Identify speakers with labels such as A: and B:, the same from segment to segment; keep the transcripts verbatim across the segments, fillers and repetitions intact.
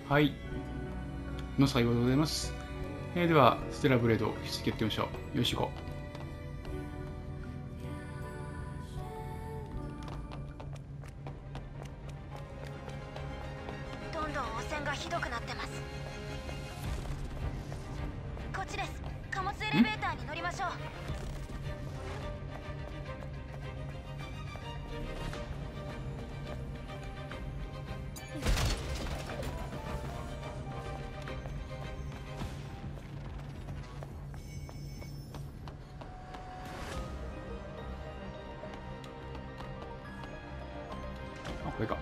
A: はいの最後でございます。えー、ではステラブレード引き付けてみましょう。よし行こ
B: う。どんどん汚染がひどくなってます。こっちです。貨物エレベーターに乗りましょう。
A: あ、これか。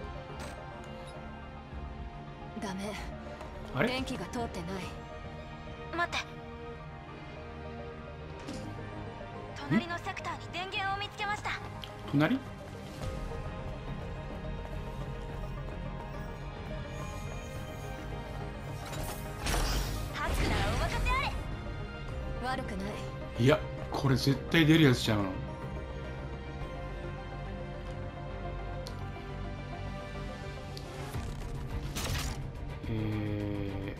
B: ダメ。
A: あれ
B: 電気が通ってない。待って。隣のセクターに電源を見つけました。
A: 隣？
B: ハックならお任せあれ。悪くない。
A: いや、これ絶対出るやつちゃうの。え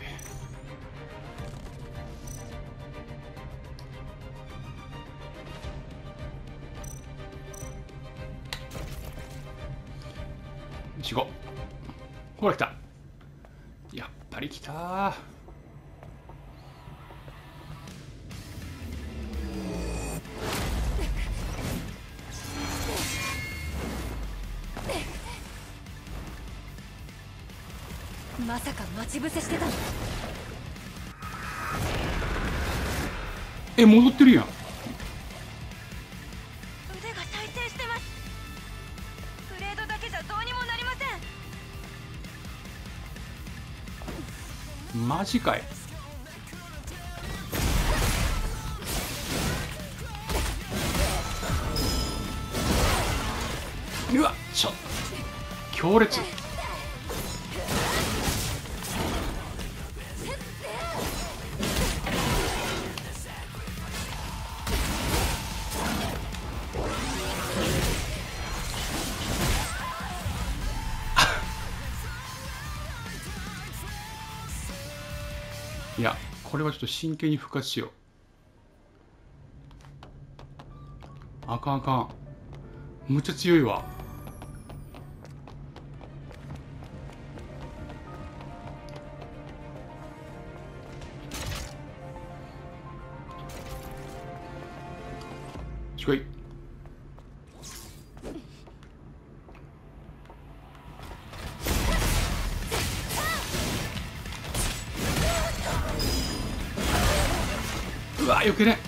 A: ー、しごほら来た。やっぱり来たー。
B: まさか待ち伏せしてたの？
A: え、戻ってるやん。
B: 腕が再生してます。ブレードだけじゃどうにもなりません。
A: マジかい。うわっ、ちょっ強烈。いや、これはちょっと真剣に復活しよう。あかんあかん。むっちゃ強いわ。しこい。うわ、よけね。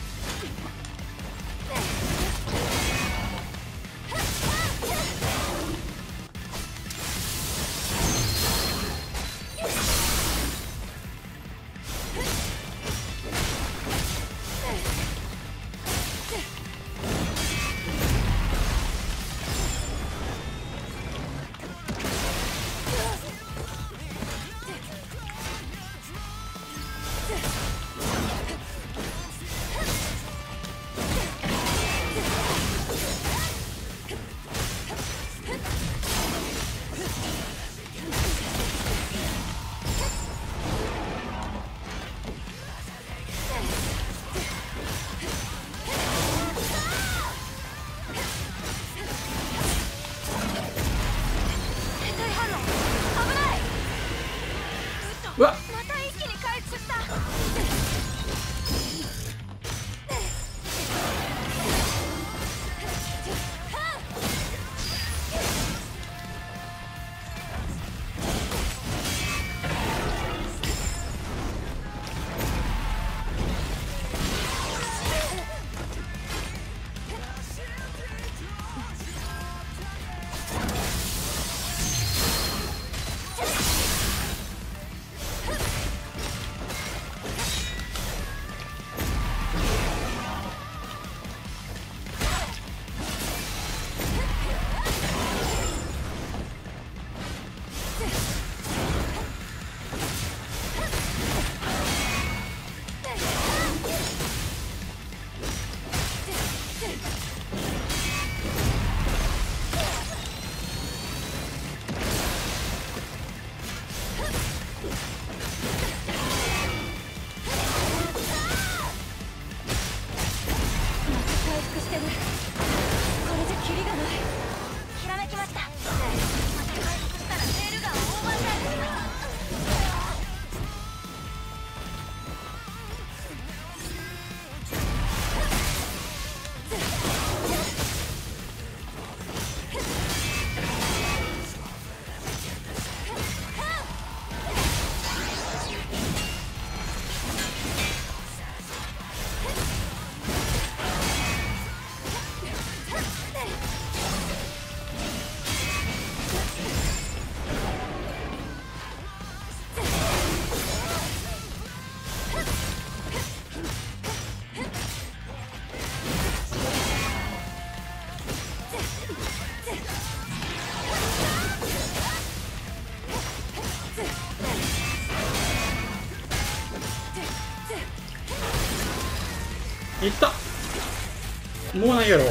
A: いった。もうないやろ。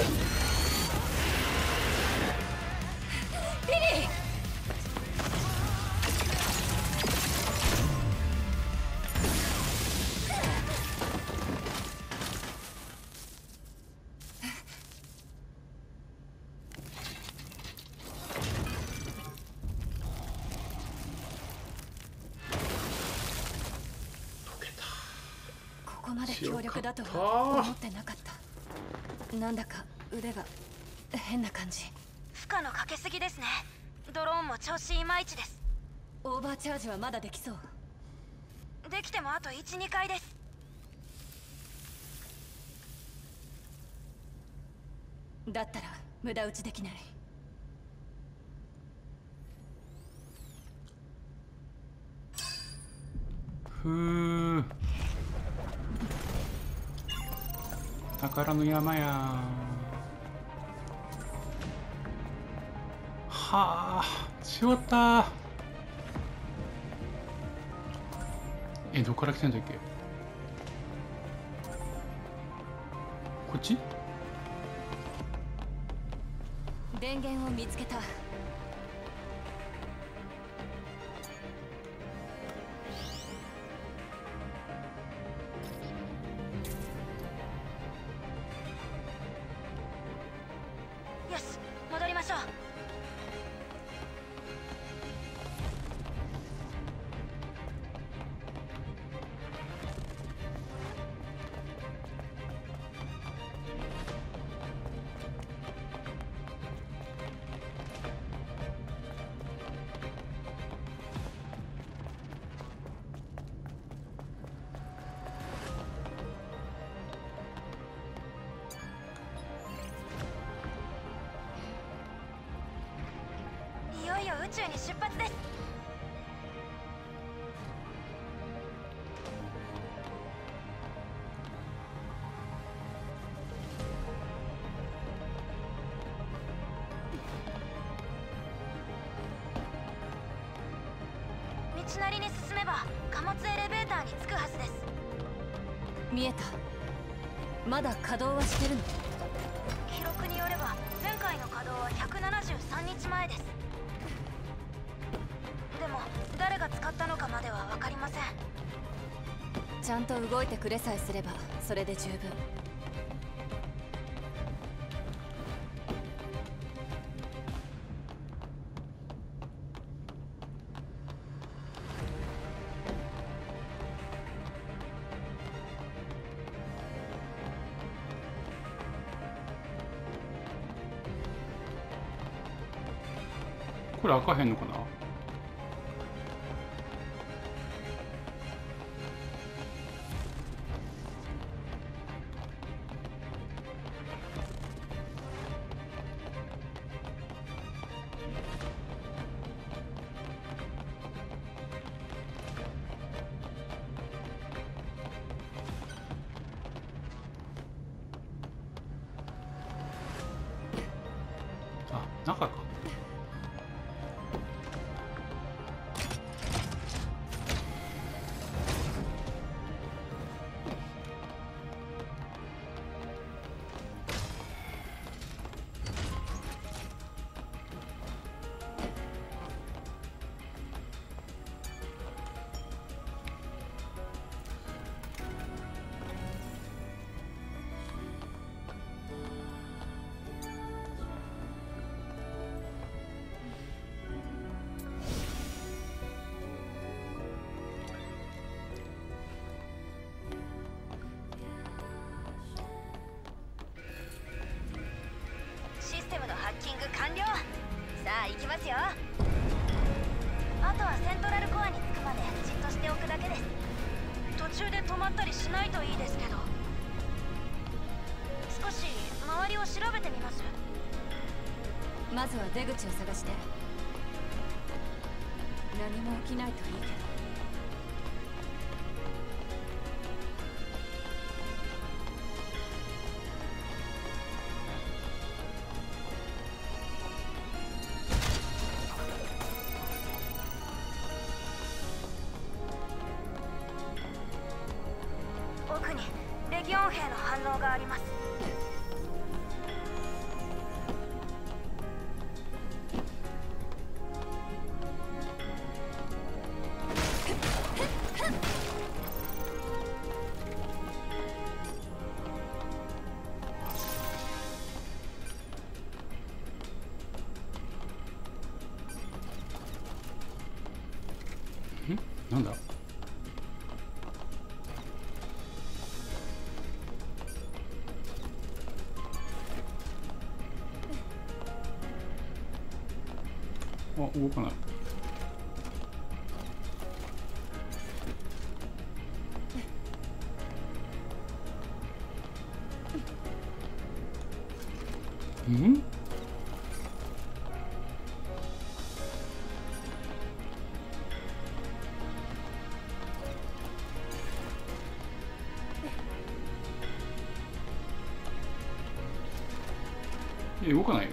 B: ここまで強力だとは思ってなかった。なんだか腕が変な感じ。負荷のかけすぎですね。ドローンも調子いまいちです。オーバーチャージはまだできそう？できてもあと いち、にかいです。だったら無駄打ちできない。
A: ふう、宝の山や。はあ、しまった。え、どこから来てんだっけ。こっち。
B: 電源を見つけた。よし、戻りましょう。いよいよ宇宙に出発です。道なりに進めば貨物エレベーターに着くはずです。見えた。まだ稼働はしてるの？記録によれば前回の稼働はひゃくななじゅうさんにちまえです。でも誰が使ったのかまでは分かりません。ちゃんと動いてくれさえすればそれで十分。
A: これ開かへんのかな。あ、中か。
B: システムのハッキング完了。さあ行きますよ。あとはセントラルコアに着くまでじっとしておくだけです。途中で止まったりしないといいですけど。少し周りを調べてみます。まずは出口を探して。何も起きないといいけど。奥にレギオン傭兵の反応があります。
A: なんだ。あ、動かない。うん？え、動かないよ。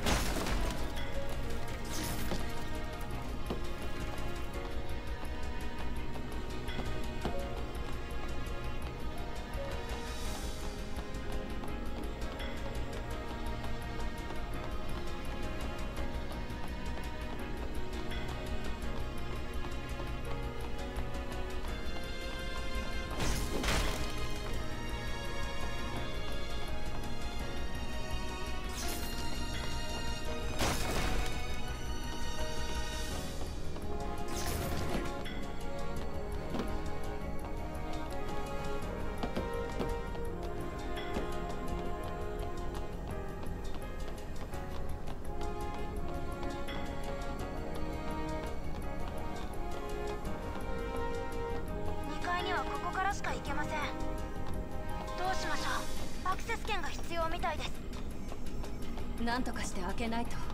B: ここからしか行けません。どうしましょう。アクセス券が必要みたいです。なんとかして開けないと。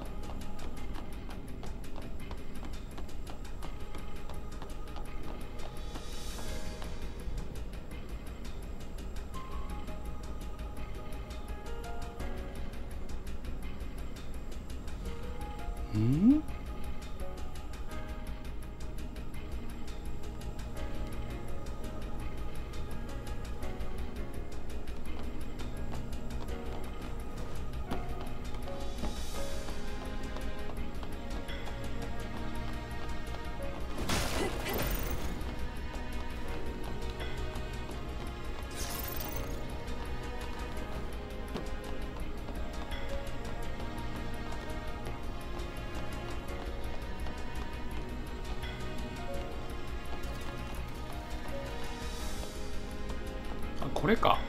A: うん？これか。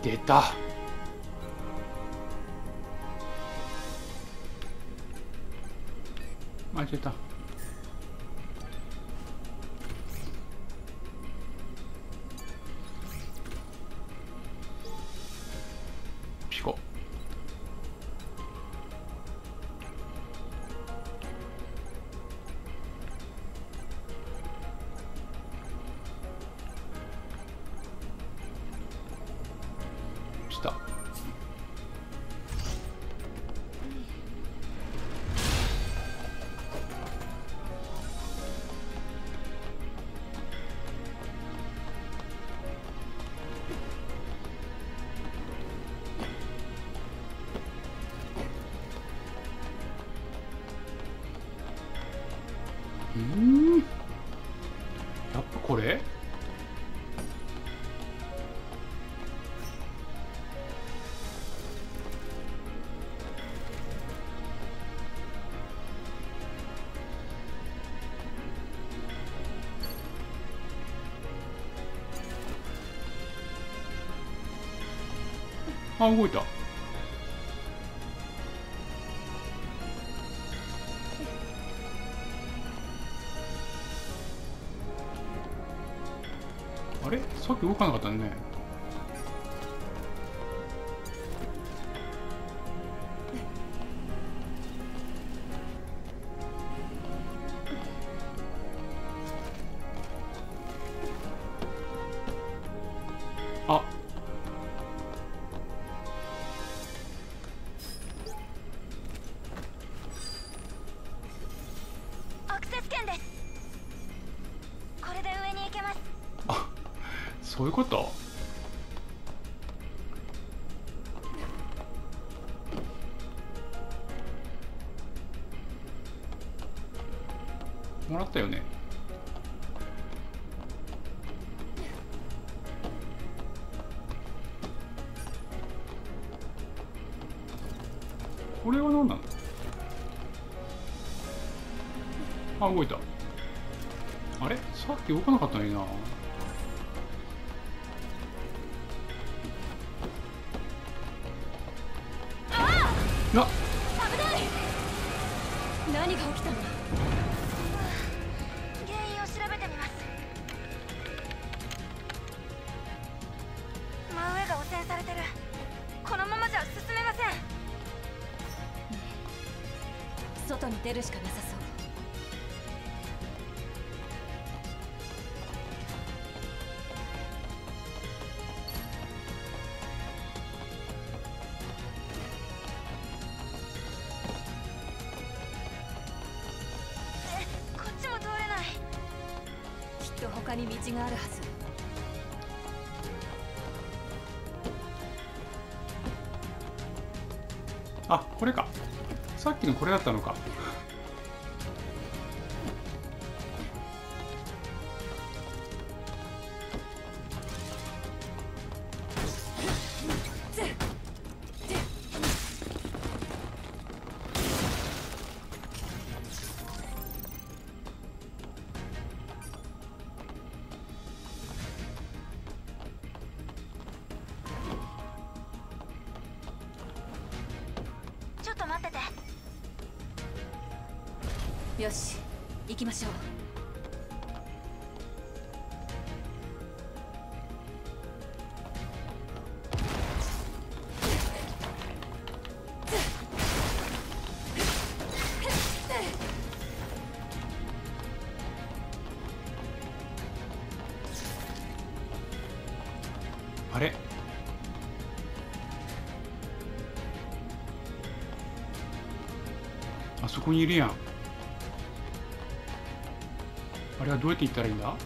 A: 出た。間違えた。ピコ。下。うーん、やっぱこれ？あ、動いた。あれ、さっき動かなかったね。あ、
B: アクセス圏です。これで上に行けます。
A: あ、そういうこと？もらったよね。これは何なの？あ、動いた。あれ、さっき動かなかったのにな。あ、
B: 危ない。何が起きたの？原因を調べてみます。真上が汚染されてる。このままじゃ進めません。外に出るしかなさそう。え、こっちも通れない。きっと他に道があるはず。
A: あ、これか。さっきのこれだったのか。
B: ちょっと待ってて。よし、行きましょう。
A: あれ、あそこにいるやん。あれはどうやって行ったらいいんだ？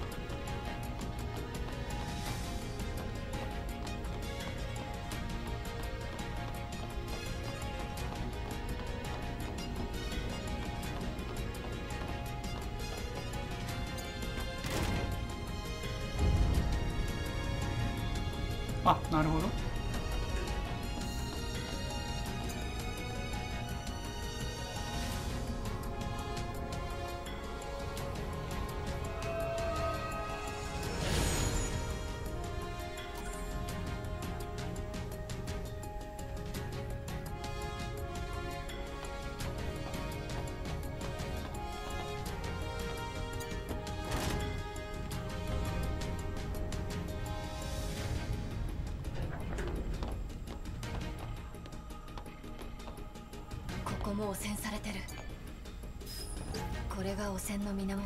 A: あ、なるほど。
B: こも汚染されてる。これが汚染の源。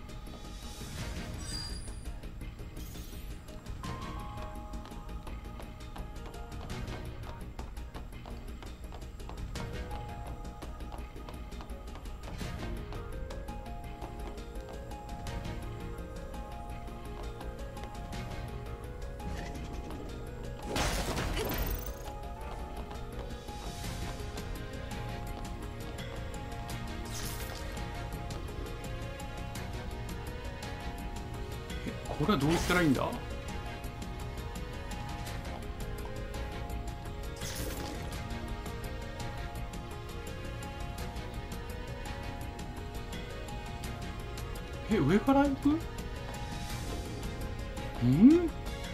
A: これはどうしたらいいんだ？え、上から行く？うん？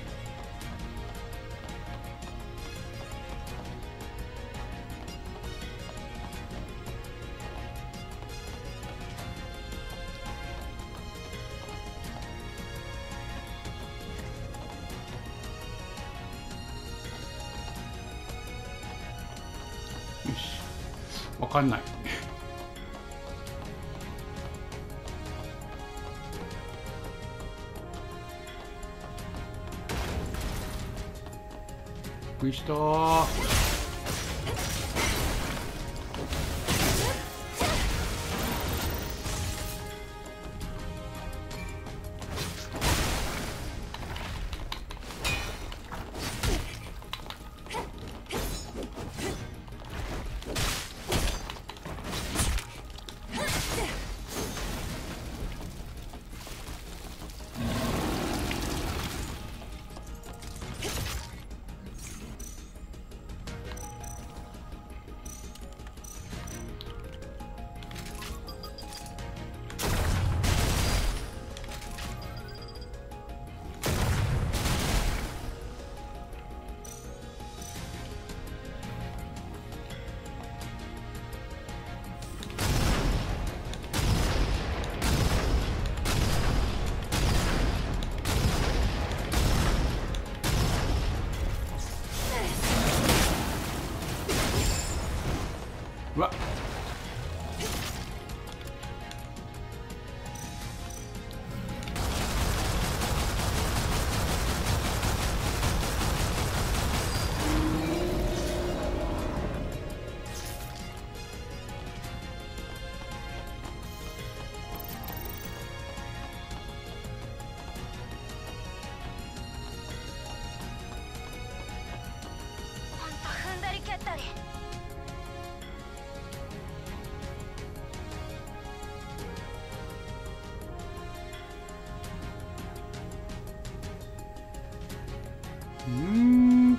A: よし、わかんない。びっくりしたー。うわっ、
B: ほんと踏んだり蹴ったり。
A: うーん。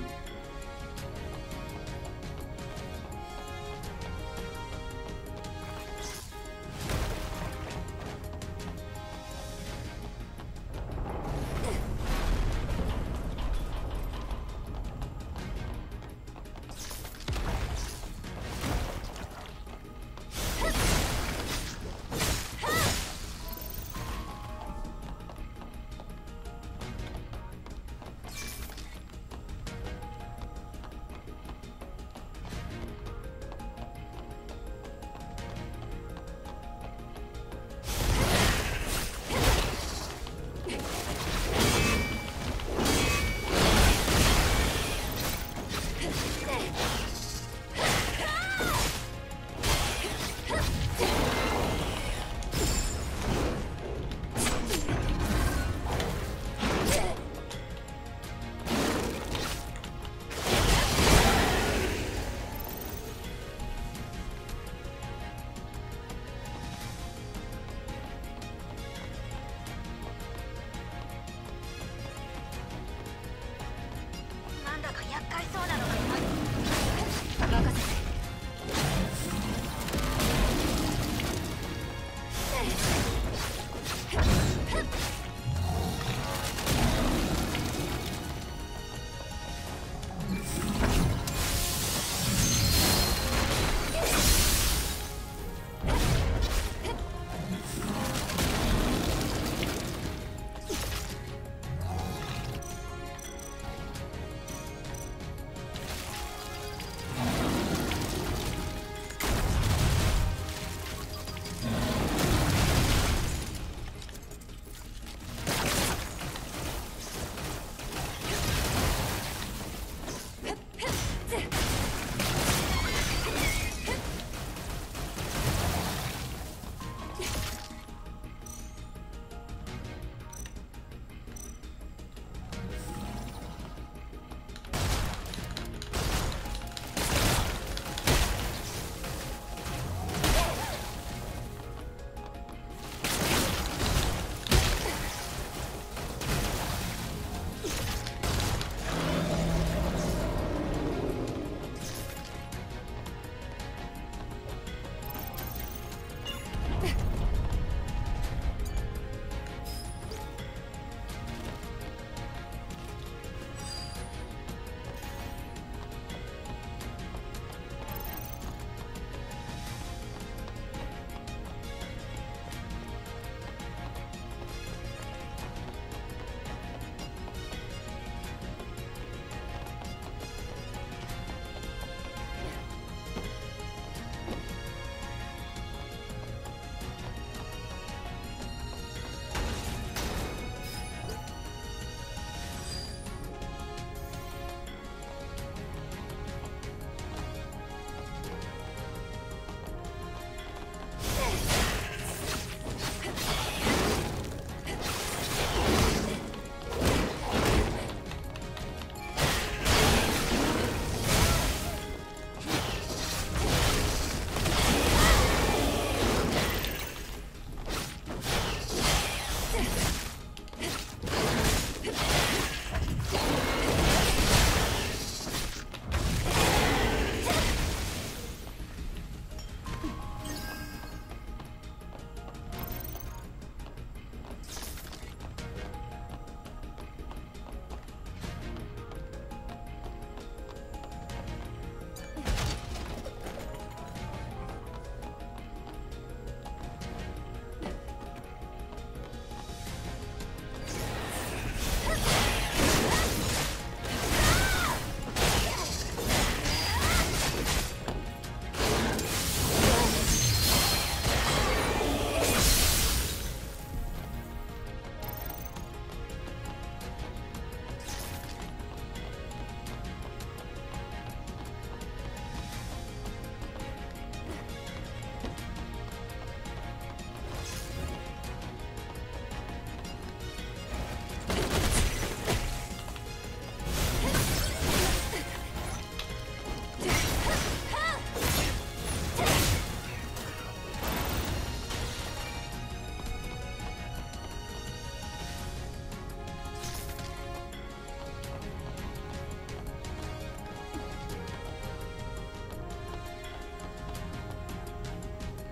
B: なんだか厄介そうなのがいます。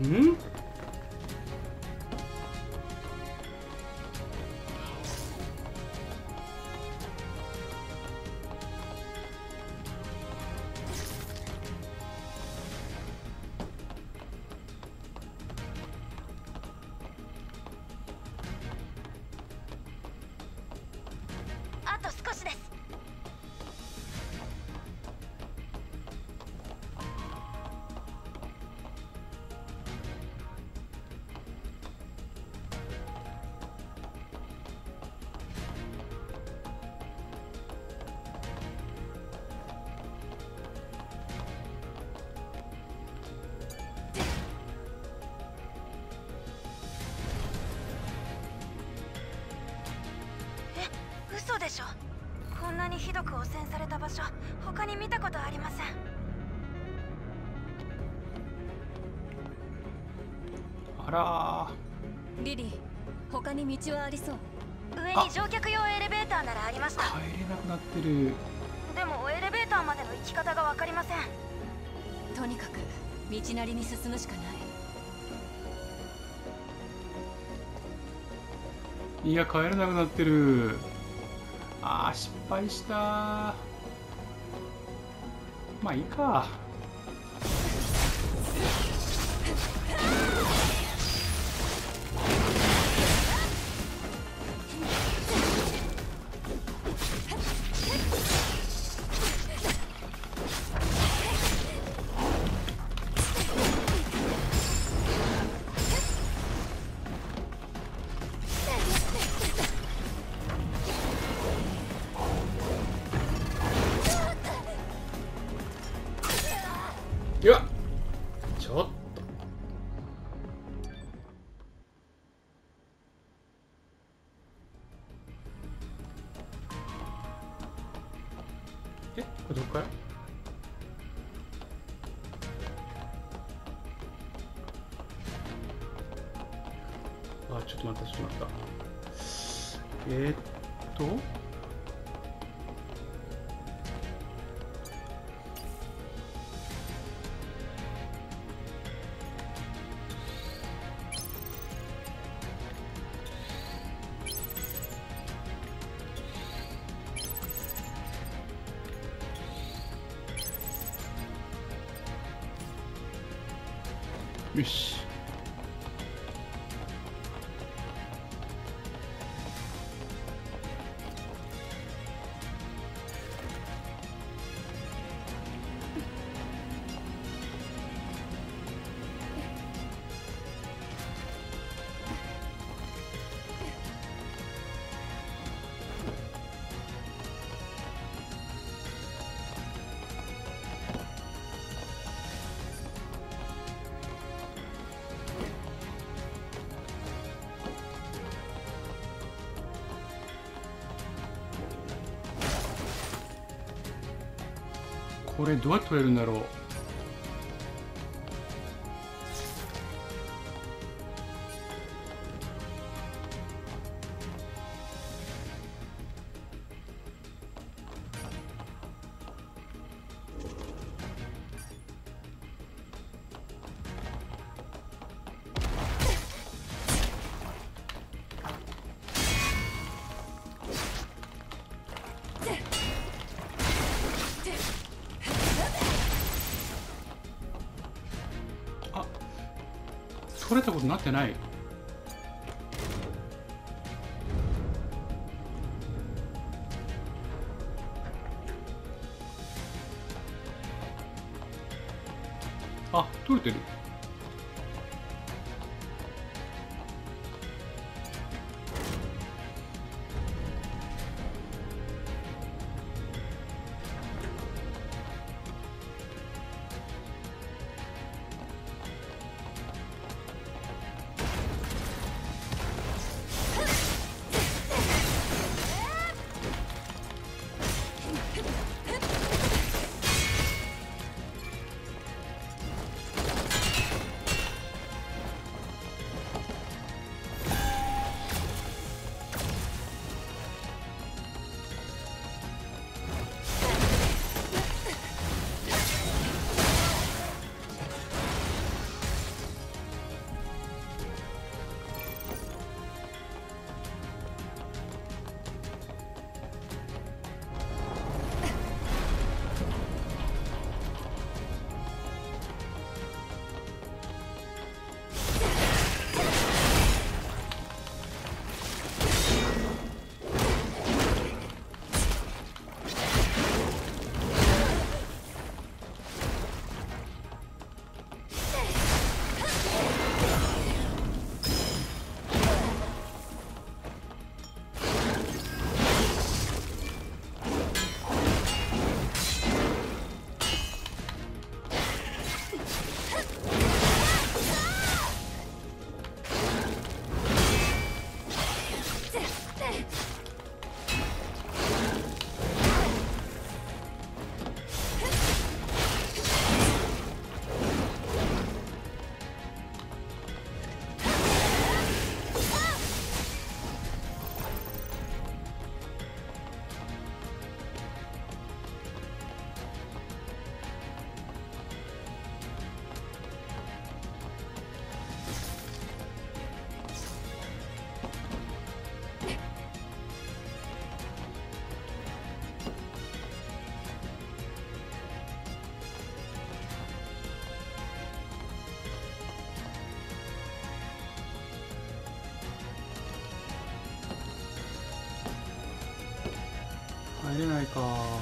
A: ん？
B: あと少しです。嘘でしょ。こんなにひどく汚染された場所、他に見たことありません。
A: あら
B: ー。リリー、他に道はありそう。上に乗客用エレベーターならありました。
A: 帰れなくなってる。
B: でもエレベーターまでの行き方が分かりません。とにかく道なりに進むしかない。
A: いや、帰れなくなってる。ああ、失敗した。まあいいか。いや、ちょっと。え、これどこから？あ、ちょっと待った、ちょっと待った。えー、っと。よし。これどうやって取れるんだろう。取れたことになってない。あ、取れてる。 入れないか。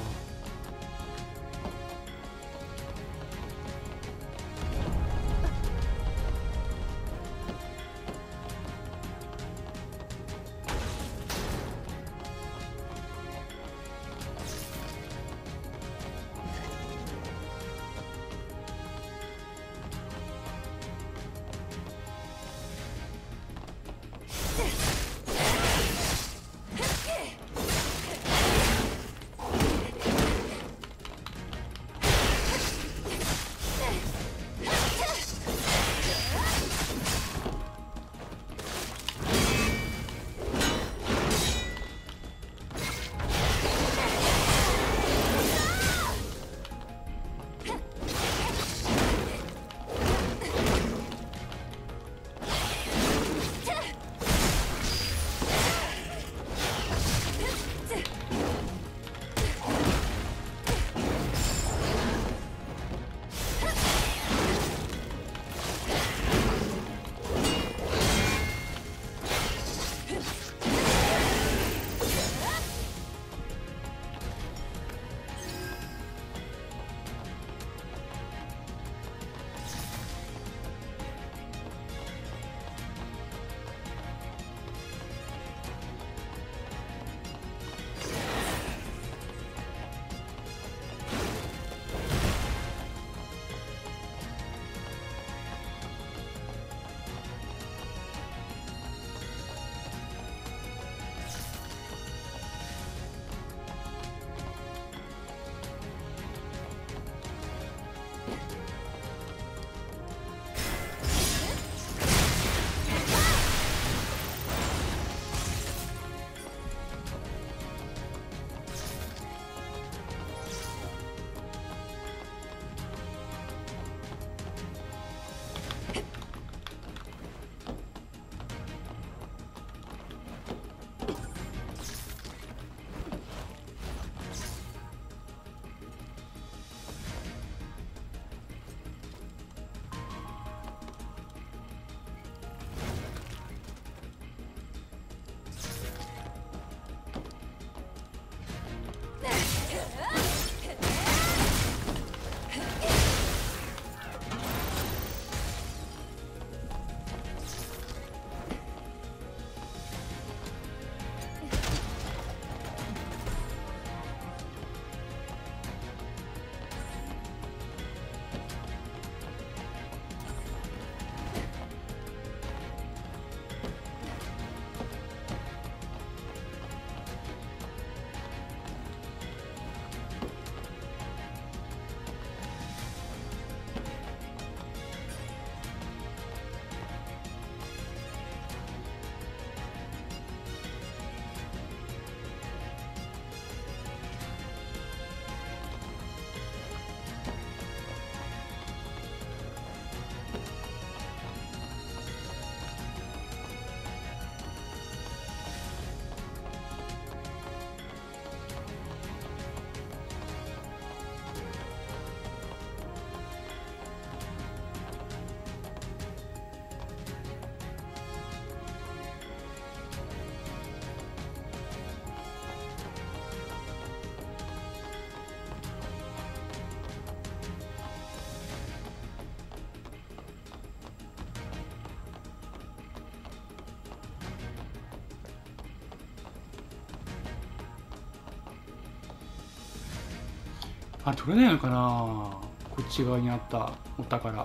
A: あれ取れないのかな、こっち側にあったお宝。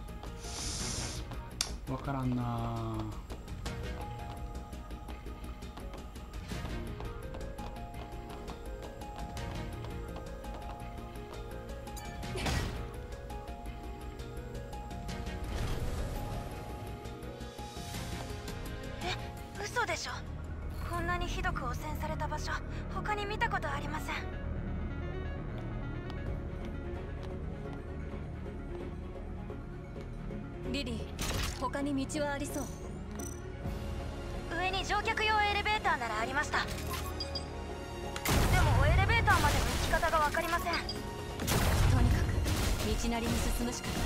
A: わからんな。
B: え、嘘でしょ。こんなにひどく汚染された場所、他に見たことありません。リリー、他に道はありそう。上に乗客用エレベーターならありました。でもエレベーターまでの行き方が分かりません。とにかく道なりに進むしかない。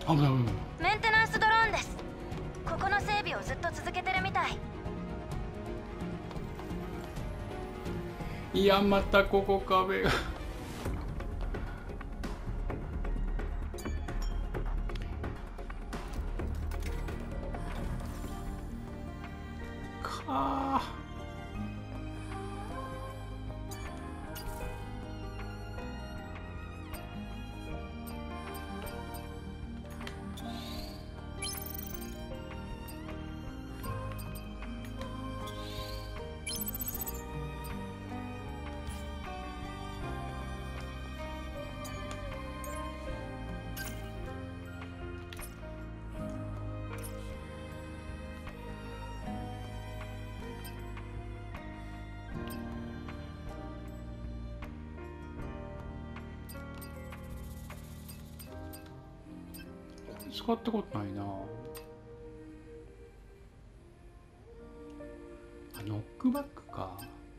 A: 危ない危ない。
B: メンテナンスドローンです。ここの整備をずっと続けてるみたい。
A: いや、またここ壁がかあ。使ったことないな。あ、ノックバックか。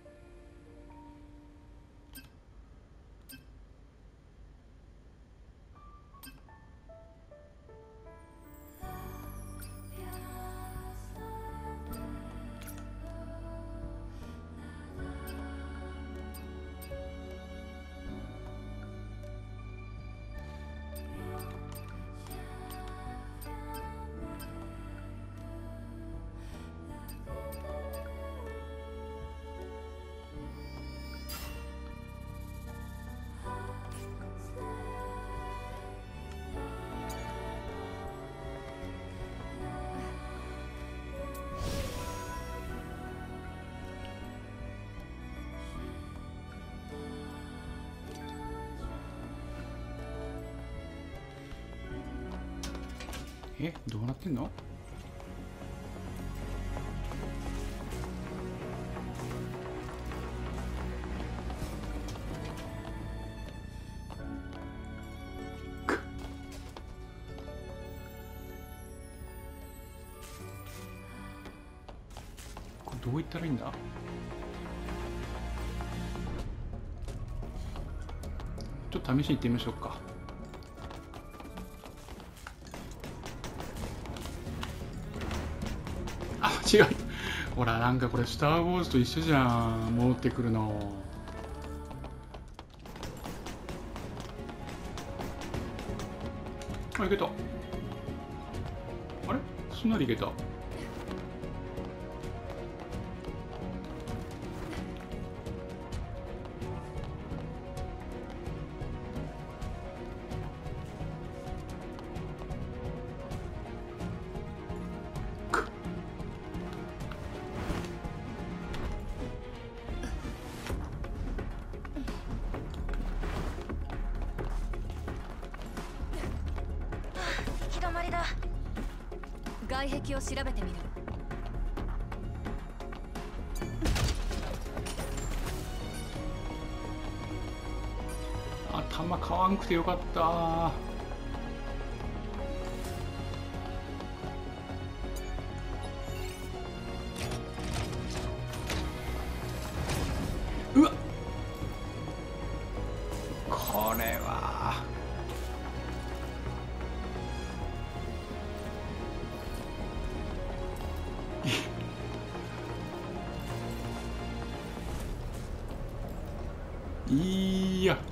A: え、どうなってんの？これどういったらいいんだ？ちょっと試しに行ってみましょうか。違う。ほら、なんかこれスター・ウォーズと一緒じゃん、戻ってくるの。あ、いけた。あれ、すんなりいけた。
B: 外壁を調べてみる。
A: 頭買わんくてよかった。うわっ、これはいや、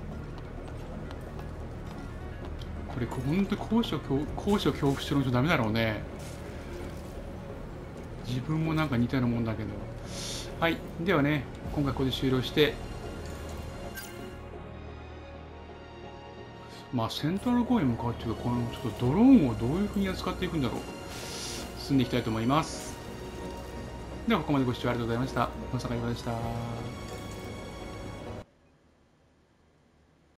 A: これ本当高所恐高所恐怖症の人ダメだろうね。自分もなんか似たようなもんだけど。はい、ではね、今回ここで終了して、まあセントラル公園に向かうっていうか、このちょっとドローンをどういうふうに扱っていくんだろう、進んでいきたいと思います。ではここまでご視聴ありがとうございました。野坂優香でした。